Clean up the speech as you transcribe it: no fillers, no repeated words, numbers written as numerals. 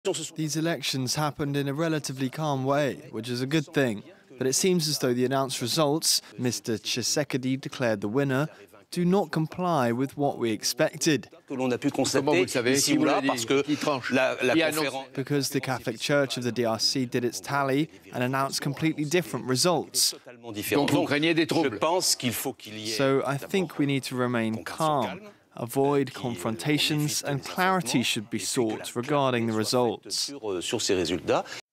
These elections happened in a relatively calm way, which is a good thing. But it seems as though the announced results, Mr. Tshisekedi declared the winner, do not comply with what we expected. Because the Catholic Church of the DRC did its tally and announced completely different results. So I think we need to remain calm, avoid confrontations, and clarity should be sought regarding the results.